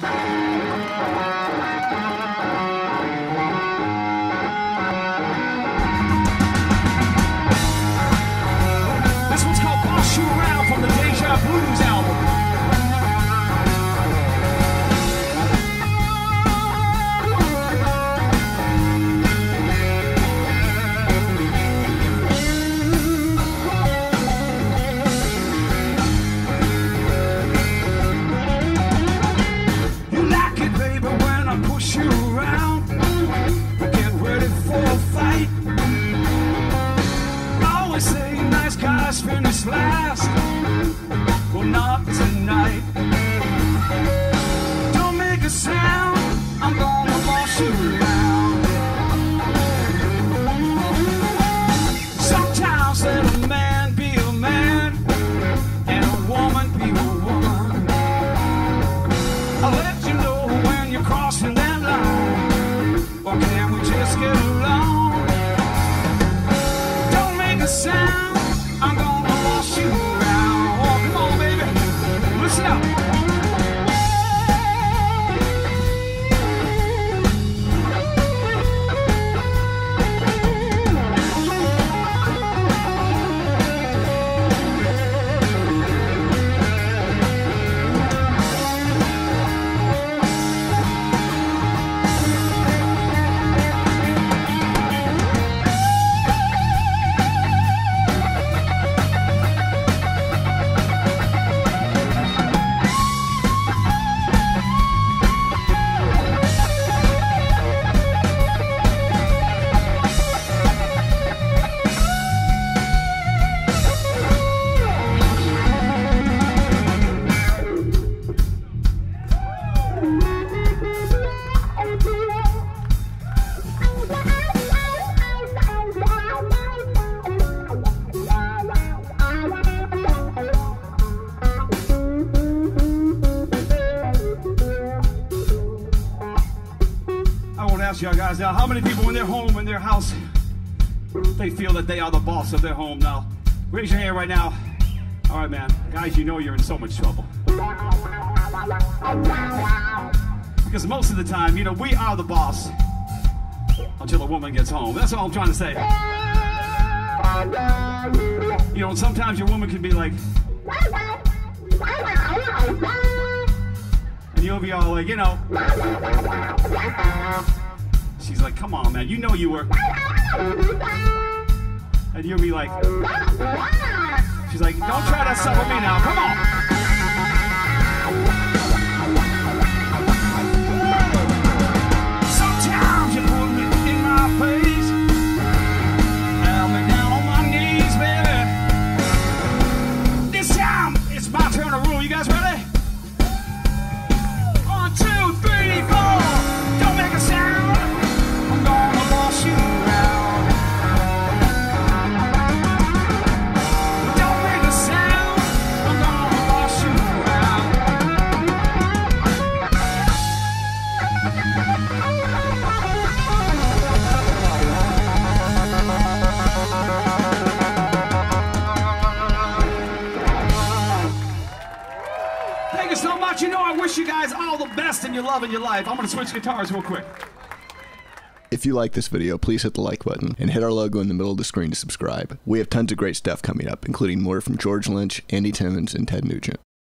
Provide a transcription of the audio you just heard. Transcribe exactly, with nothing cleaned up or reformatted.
This one's called Boss You Around from the Deja Blues album. You like it, baby, when I push you around. Get ready for a fight. Always say nice guys finish last. Well, not tonight. Don't make a sound, I'm gonna boss you around. Sometimes let a man be a man and a woman be a woman. I'll let you know when you're crossing that line. Or can we just get along? Don't make a sound, I'm gonna boss you around. Oh, come on, baby, listen up. I won't ask y'all guys now, how many people in their home, in their house, they feel that they are the boss of their home now? Raise your hand right now. All right, man. Guys, you know you're in so much trouble. Because most of the time, you know, we are the boss until a woman gets home. That's all I'm trying to say. You know, sometimes your woman can be like, and you'll be all like, you know, she's like, come on, man, you know you were. And you'll be like, she's like, don't try that stuff with me now, come on. Sometimes you put me in my place, have me down on my knees, baby. This time, it's my turn to rule. You guys ready? One, two, three, four. Don't make a sound. I'm gonna boss you around. Don't make a sound. I'm gonna boss you around. Thank you so much. You know, I wish you guys all the best in your love and your life. I'm gonna switch guitars real quick. If you like this video, please hit the like button and hit our logo in the middle of the screen to subscribe. We have tons of great stuff coming up, including more from George Lynch, Andy Timmons, and Ted Nugent.